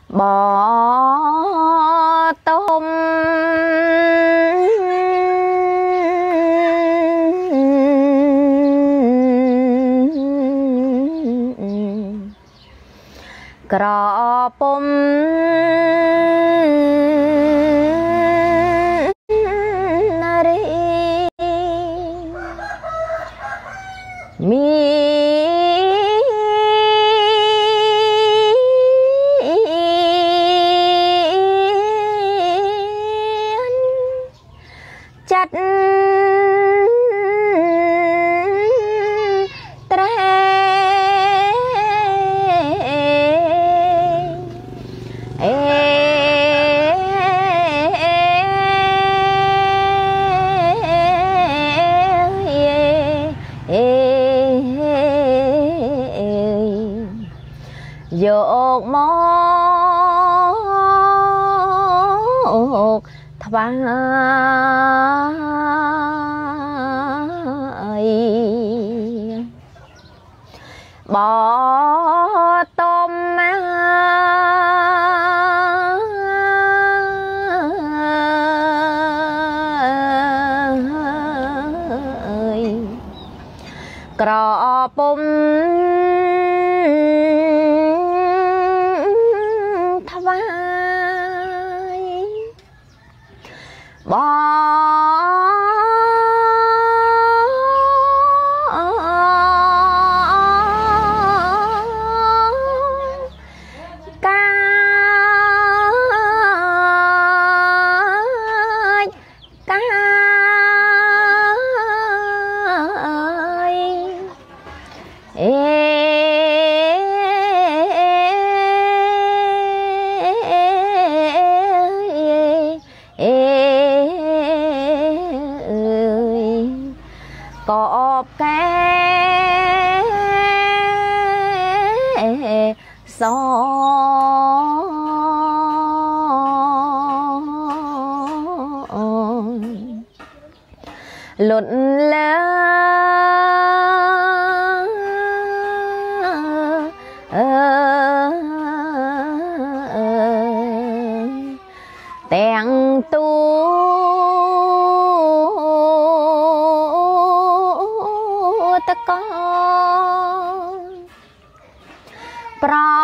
บ่ต้มกรอปมนารีมีจัดแตรโยกมอกทวายบ่ต้มกรอปมทวายบ่กอบแก่สองหล่นเลยแต่งตัวตะกอนปลา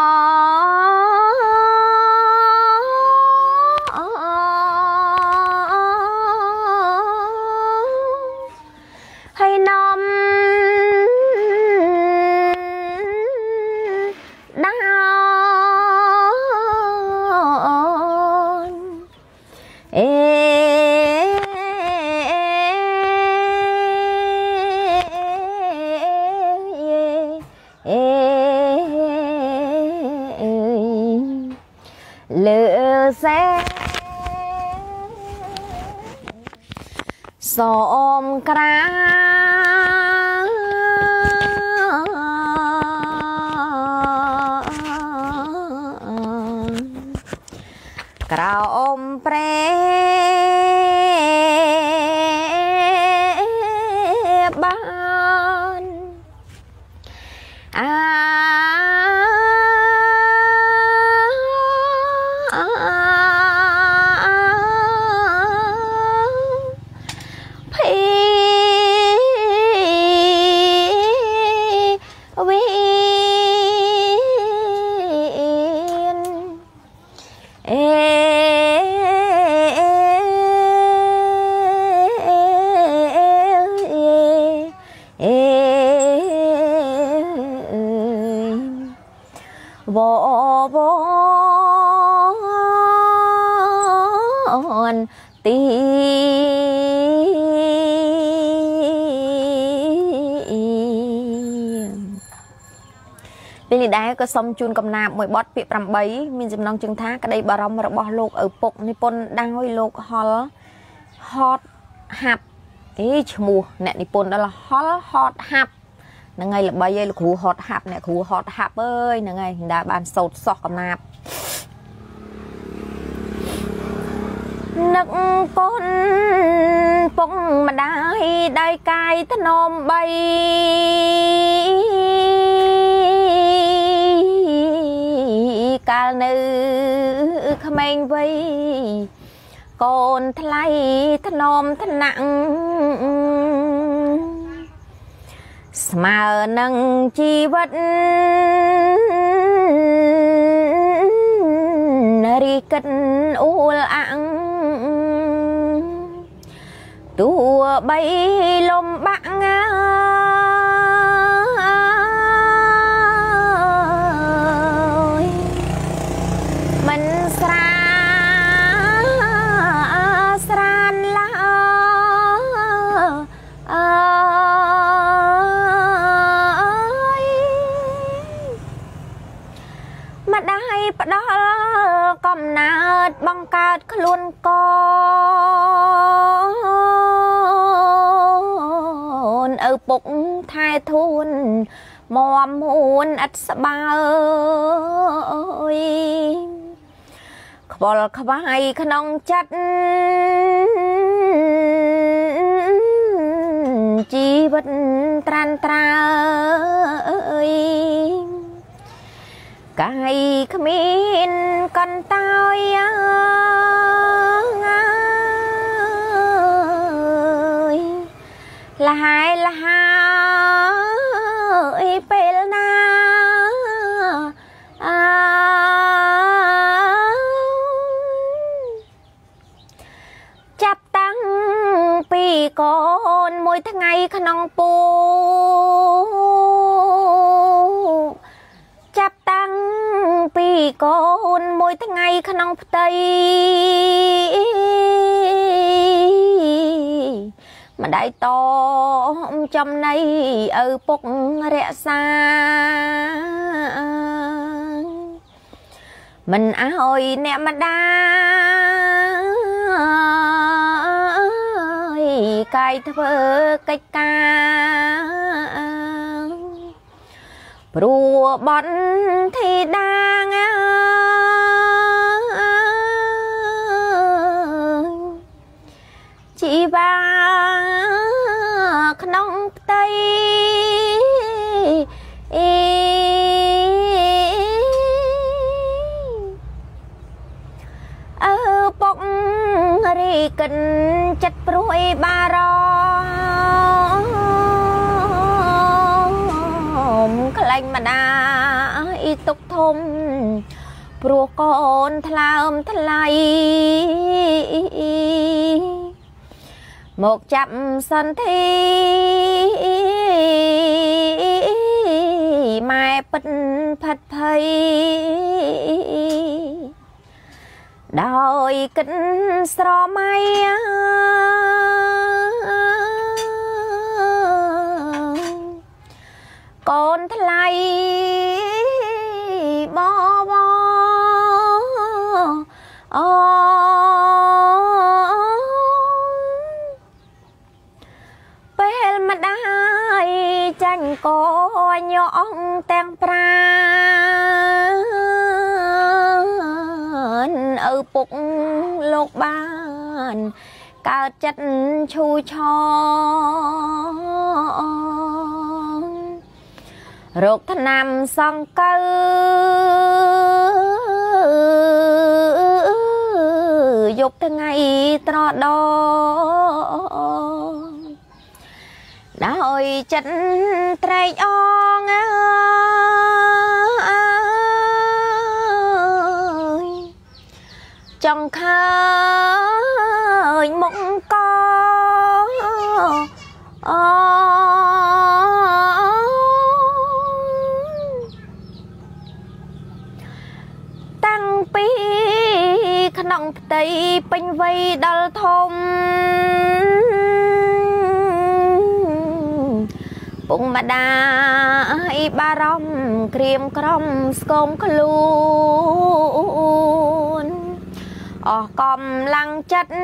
ให้นำดาวเลือแสสมกรากระอมเปรบานวอนตีពេលនេះដែរក៏សូមជូនកำណាបមួយបទពាក្យ8មានចំណងជើងថាក្តីបារម្ភរបស់លោកឪពុកនិពន្ធដោយលោកហល់ហតហាប់ឈ្មោះអ្នកនិពន្ធដល់ហល់ហតហាប់ហ្នឹងហើយល្បីហើយលោកគ្រូហតហាប់អ្នកគ្រូហតហាប់អើយហ្នឹងហើយដែលបានសូត្រសោះកំណាបនឹកកូនពុកម្ដាយដៃកាយធ្នមបី កកាលនៅក្មេងវ័យកូនថ្លៃថ្នមថ្នាក់ស្មើនឹងជីវិតរីកិតអ៊ូលអាំងទោះបីលំបាក់មិនស្រាស្រានឡើយម្ដាយផ្ដល់កំណើតបង្កើតខ្លួនកូនឪពុកថែធូនមមមួនឥតស្បើយខ្វល់ខ្វាយក្នុងចិត្តជីវិតត្រានត្រើយកាយគ្មានកន្តើយលហើយលហើយពេលណាចាប់តាំងពីកូនមួយថ្ងៃក្នុងពោចាប់តាំងពីកូនមួយថ្ងៃក្នុងផ្ទៃម្ដាយតចំណៃឪពុករក្សាមិនអើយអ្នកម្ដាយកាយធ្វើកិច្ចការព្រោះបនធីតាជីវាក្នុងផ្ទៃពុករីកិនចិត្តព្រួយបារម្ភខ្លាញ់ម្ដាយទុកធំព្រោះកូនថ្លើមថ្លៃមកចាប់សន្ធិម៉ែពិតផិតភ័យដោយគិតស្រមៃកូនថ្លៃបបអូពេលម្ដាយចាញ់កញ៉ងទាំងប្រានឪពុកលោកបានកើតចិត្តឈូឆរោគថ្នាំសង្កើយប់ថ្ងៃត្រដដោយចិត្តត្រេកអងចង់ឃើញមុខកតាំងពីក្នុងផ្ទៃពេញវ័យដល់ធំពុកម្ដាយបារម្ភក្រៀមក្រំស្គមខ្លួនអស់កម្លាំងចិត្ត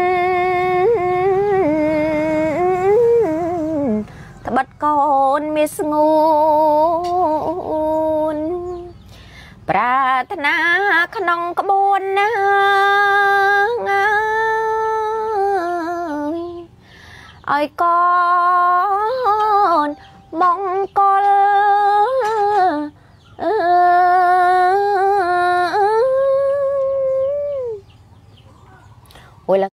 ត្បិតកូនមានស្ងួនប្រាថ្នាក្នុងក្បួនណាឲ្យកូនមង្គលโอ้ย